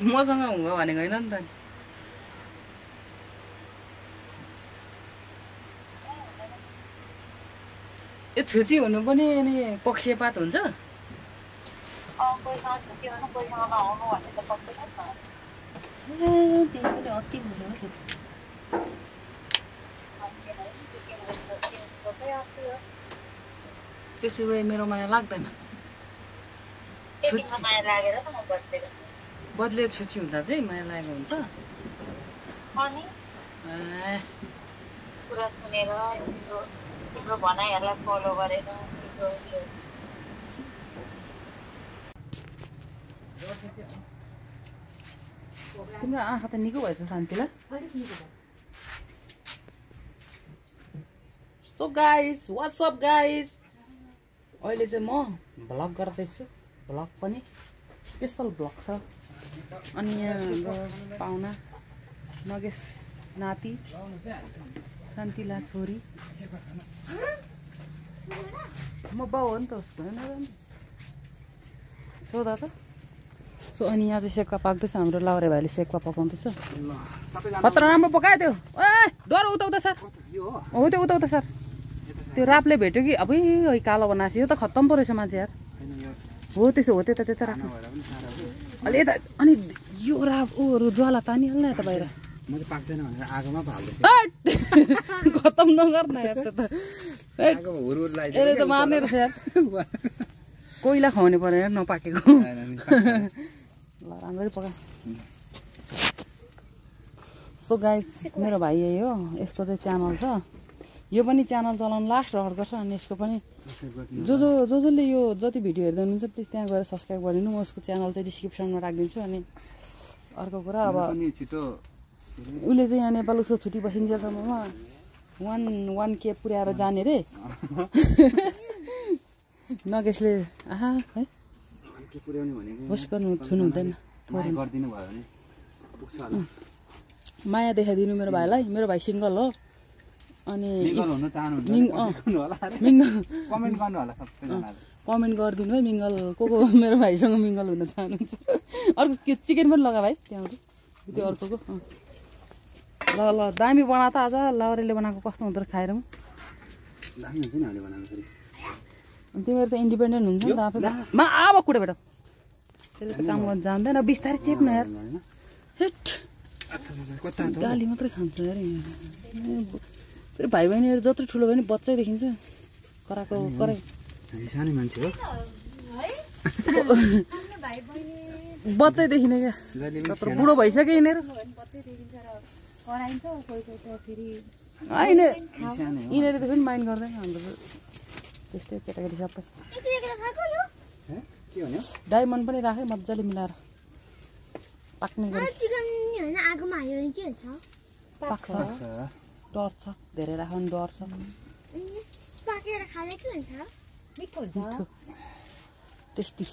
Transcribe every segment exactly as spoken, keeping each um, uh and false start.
मसँग हुँगो भनेको होइन नि त ए छुची हुनु पनि अनि पक्षपात हुन्छ त्यसो भए मेरो माया लाग्दैन बदले छुची हुँदा चाहिँ माया लागेको हुन्छ कुरा सुनेर तिम्रो भनाइहरूलाई फलो गरेर तिम्रो आँखा त निको भएछ शान्तिला so guys what's up guys अहिले चाहिँ म भ्लग गर्दैछु भ्लग पनि स्पेसल भ्लग छ अनि यहाँ हाम्रो पाहुना नगेश नाति शान्तिला छोरी म बाउ हो नि त उसको होइन सोधा त सो अनि यहाँ चाहिँ सेक्वा पाक्दैछ हाम्रो लाउरे भाइले सेक्वा पकाउँदैछ पत्र राम्रो पकायो त्यो ए डर उता उता सर हो त्यो उता उता सर त्यो रापले भेट्यो कि अब कालो बनाएको यो त खत्तम पो रहेछ मान्छे यार हो त्यसो हो त्यता त्यता राख्नु अलि यता अनि यो राप ऊहरू ज्वाला तानिहाल्न यता बाहिर खत्तम नगर्न यार त्यो त यसले त मार्ने रहेछ यार कोइला खुवाउने पर्यो यार नपाकेको ल राम्ररी पका सो गाइस मेरो भाइ यही हो यसको चाहिँ च्यानल छ यो पनि च्यानल चलाउनु लास्ट रहर गर्छ अनि यसको पनि जो जो जो जसले यो जति भिडियो हेर्दै हुनुहुन्छ प्लिज त्यहाँ गएर सब्सक्राइब गरिदिनु म उसको च्यानल चाहिँ डिस्क्रिप्सनमा राखिदिन्छु अनि अर्को कुरा अब उसले चाहिँ यहाँ नेपाल उसको छुट्टी बसिन्जेलसम्ममा वान वान के पुर्याएर जाने रे नगेशले आहा है होस् गर्नु छुनु हुँदैन माया देखाइदिनु मेरो भाइलाई मेरो भाइ सिङ्गल हो अनि कमेन्ट गरिदिनु है मिङ्गल को को मेरो भाइसँग मिङ्गल हुन चाहनुहुन्छ अर्को के चिकन पनि लगा भाइ त्यहाँ त्यो अर्कोको ल ल दामी बना त आज लाउरेले बनाएको कस्तो हुँदो रहेछ खाएर तिमीहरू त इन्डिपेन्डेन्ट हुन्छ नि त आफै मा अब कुडे बेटा त्यसले त काम गर्न जान्दैन बिस्तारै चेप्न यार गाली मात्रै खान्छ यार फेरि भाइ बहिनीहरू जत्रो ठुलो भने बच्चै देखिन्छ कराएको कराई सानै मान्छे हो बच्चै देखिने क्या तर बुढो भइसक्यो यिनीहरू होइन यिनीहरू त फेरि माइन्ड गर्दैन हाम्रो त्यस्तै केटाकेटी सबै डायमन्ड पनि राखेँ मजाले मिलाएर पाक्ने पाक्छ डर छ धेरै राख्यो भने डर छ टेस्टी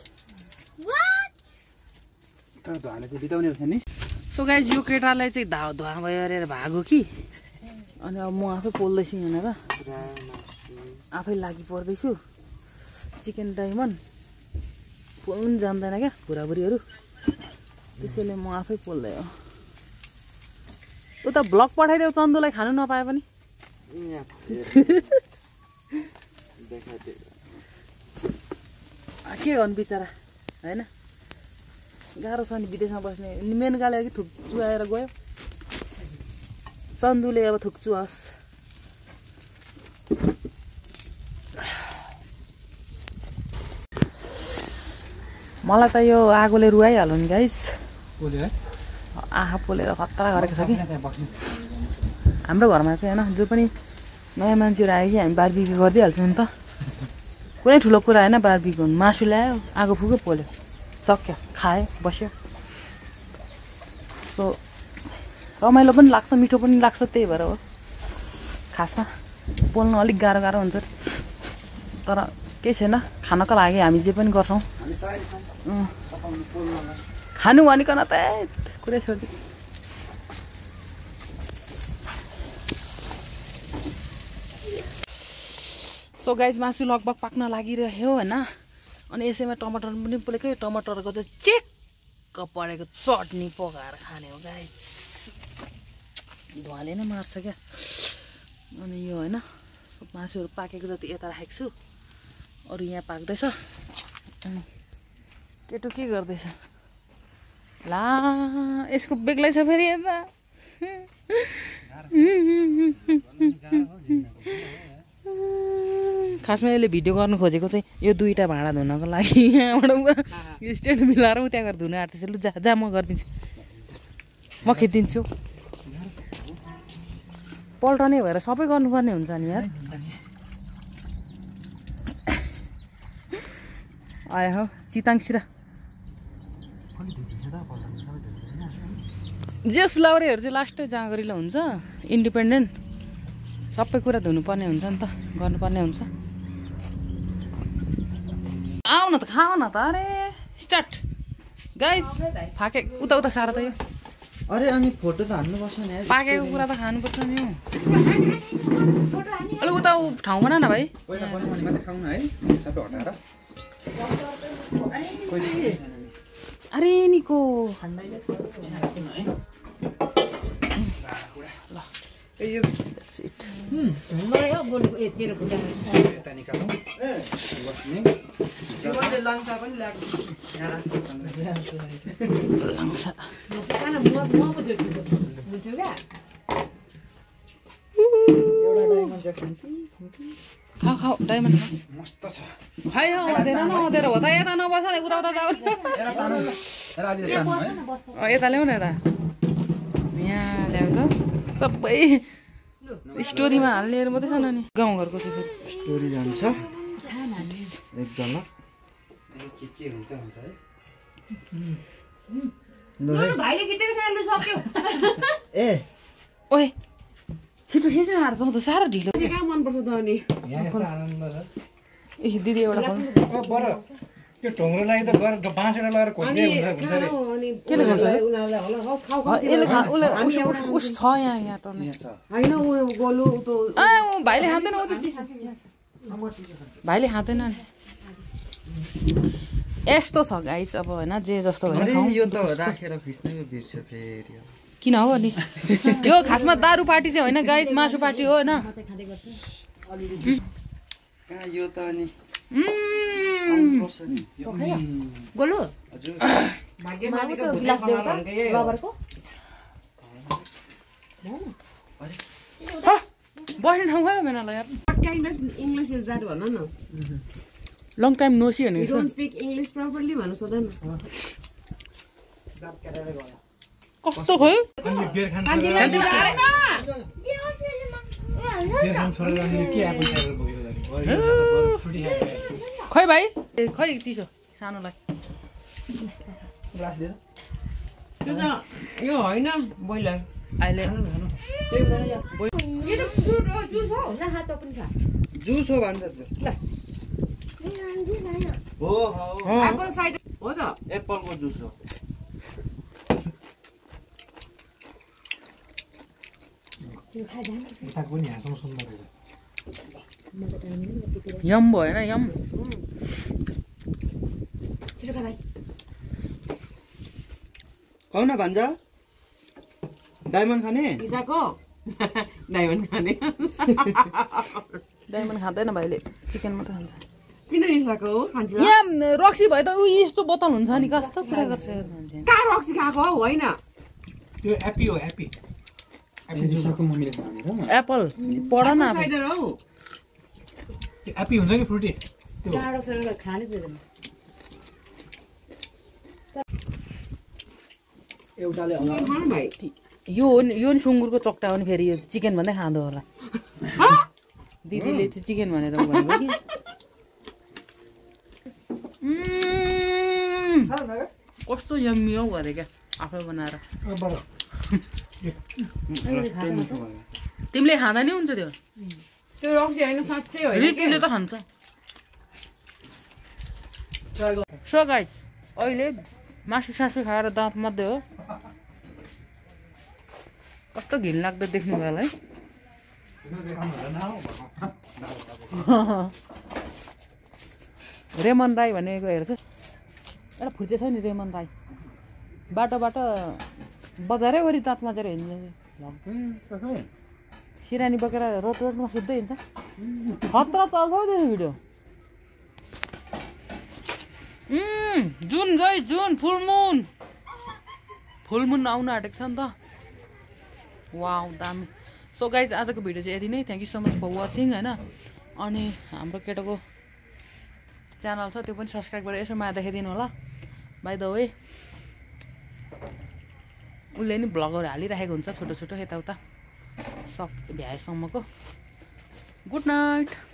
सो गाइस यो केटालाई चाहिँ धा धुवा भयो अरे भागो कि अनि अब म आफै पोल्दैछु यहाँनिर आफै लागि पर्दैछु चिकन डायमन्ड पोल्नु पनि जान्दैन क्या बुढाबुढीहरू त्यसैले म आफै पोल्दै हो उता ब्लग पठाइदेऊ चन्दुलाई खानु नपाए पनि के गर्नु बिचरा होइन गाह्रो छ नि विदेशमा बस्ने मेनकाले अघि थुक चुहाएर गयो चन्दुले अब थुक चुहाओस् मलाई त यो आगोले रुवाइहाल्यो नि गाइस आँखा पोलेर खतरा गरेको छ कि हाम्रो घरमा चाहिँ होइन जो पनि नयाँ मान्छेहरू आयो कि हामी बारबिक्यू गरिदिइहाल्छौँ नि त कुनै ठुलो कुरा होइन बारबिक्यू मासु ल्यायो आगो फुक्यो पोल्यो सक्यो खायो बस्यो सो रमाइलो पनि लाग्छ मिठो पनि लाग्छ त्यही भएर हो खासमा पोल्नु अलिक गाह्रो गाह्रो हुन्छ तर केही छैन खानको लागि हामी जे पनि गर्छौँ खानु भनिकन त कुरै छोडिदियो सो गाइज मासु लगभग पाक्न लागिरह्यो होइन अनि यसैमा टमाटर पनि पोलेको टमाटरको चाहिँ चेक छक्क परेको चटनी पकाएर खाने हो गाइस धुवाले नै मार्छ क्या अनि यो हैन मासुहरु पाकेको जति यता राखेको छु अरु यहाँ पाक्दैछ अनि केटो के गर्दैछ ला यसको बेग्लै छ फेरि यता खासमा यसले भिडियो गर्नु खोजेको चाहिँ यो दुईटा भाँडा धुनको लागि यहाँबाट स्ट्यान्ड मिलाएर उ त्यहाँ गएर धुन आँट्दैछ लु जा जा म गरिदिन्छु म खिचिदिन्छु पल्टने भएर सबै गर्नुपर्ने हुन्छ नि यार आयो हो चिताङसिरा जेस लाउरेहरू चाहिँ लास्टै जाँगरिलो हुन्छ इन्डिपेन्डेन्ट सबै कुरा धुनुपर्ने हुन्छ नि त गर्नुपर्ने हुन्छ आऊ न त खाऊ न त अरे स्टार्ट गाइस फाके उता उता सारा त यो अरे अनि फोटो त हान्नुपर्छ नि यार पाकेको कुरा त खानुपर्छ नि हो अलि उता ठाउँ बना न भाइ पहिला बनाउने मात्रै खाउँ न है सबै हटाएर अरे निको यो सिट यता निकाल्नु बस्ने जीवनले लाङ्सा पनि ल्याएको यहाँ लाङ्सा खाऊ खाऊ डायमन्ड मस्त छ खाइ हुँदैन नहुँदैन हो त यता नबस न उता उता जाऊ यता ल्याउ न यता यहाँ ल्याउ त सबै स्टोरीमा हाल्नेहरू मात्रै छन् नि गाउँघरको चाहिँ फेरि स्टोरी जान्छ एकजना के के हुन्छ हुन्छ है भाइले खिचेको छ लु सक्यो ए ओए छिटो खिच्न हार त साह्रो ढिलो के काम मन पर्छ त अनि यहाँ यस्तो आनन्द छ ए दिदी एउटा फोन अब बर त्यो ढोङ्ग्रोलाई त गर बाँसेर लगाएर खोज्दै हुन्छ हुन्छ रे अनि केले खान्छ उनीहरुलाई होला हस खाऊ खाऊ यसले खा उसले उस उस छ यहाँ यहाँ टर्ने हैन उ गोलु त आ भाइले खाँदैन हो त चिज भाइले खाँदैन नि यस्तो छ गाइस अब हैन जे जस्तो भएर अरे खाऊ यो त राखेर खिच्नै बिर्छ फेरि किन हो अनि यो खासमा दारु पार्टी चाहिँ होइन गाइस मासु पार्टी हो हैन कहाँ यो त अनि उम् आउनुपर्छ नि गोलु हजुर भाग्यमानीको गिलास देऊ त रबरको बस्ने ठाउँ भयो मेनालाई यार What kind of English is that भन न लङ टाइम नोसी You भनेको don't speak English properly भन्नु सोध्न कस्तो खै अनि बेर खान कान्तिलाई दिएर आएन बेर खान छोडेर अनि के आएको छ भयो छुटी खै भाइ ए खै चिसो सानोलाई ग्लास दिएर त्यो त यो होइन बोइलर अहिले जुस हो भन्छ हो हो एप्पल साइडर हो त एप्पलको जुस हो यताको पनि यहाँसम्म सुन्दर रहेछ यम भएन यम खाऊ न भान्जा डायमन्ड खाने पिज्जाको डायमन्ड खाने डायमन्ड खाँदैन भाइले चिकन मात्रै खान्छ किन रिसाको हो खान्छ यहाँ रक्सी भए त उ यस्तो बोतल हुन्छ नि कस्तो कुरा गर्छ यार मान्छे कहाँ रक्सी खाएको हो होइन त्यो एप्पी हो एप्पी एप्पी जुसको मम्मीले खाने र एप्पल पढ न अब साइडर हो त्यो एप्पी हुन्छ नि फ्रुटी त्यो टाढो सरेर खानै दिँदैन एउटाले खानु भाइ यो हो नि यो नि सुँगुरको चक्टा हो नि फेरि यो चिकन भन्दै खाँदो होला दिदीले चाहिँ चिकन भनेर भनेको कि उम्, कस्तो यम्मी हौ गरे क्या आफै बनाएर तिमीले खाँदा नि हुन्छ त्यो त्यो रक्सी होइन साँच्चै होइन रितुले त खान्छ सो गाइस अहिले मासु सासु खाएर दाँत मध्ये हो कस्तो घिनलाग्दो देख्नु भयो है रेमन राई भनेको हेर्छ एउटा फुर्चे छ नि रेमन राई बाटो बाटो बजारै वरि दाँत माझेर हिँड्ने सिरानी बोकेर रोड रोडमा सुत्दै हिँड्छ खतरा चल्छ हौ त्यो भिडियो जुन गई जुन फुल मुन फुल मुन आउन आँटेको छ नि त वाउ दामी सो गाइज आजको भिडियो चाहिँ यति नै thank you so much for watching होइन अनि हाम्रो केटाको च्यानल छ त्यो पनि सब्सक्राइब गरेर यसो माया देखाइदिनु होला बाई द वे उसले नि भ्लगहरू हालिराखेको हुन्छ छोटो छोटो यताउता सब भ्याएसम्मको गुड नाइट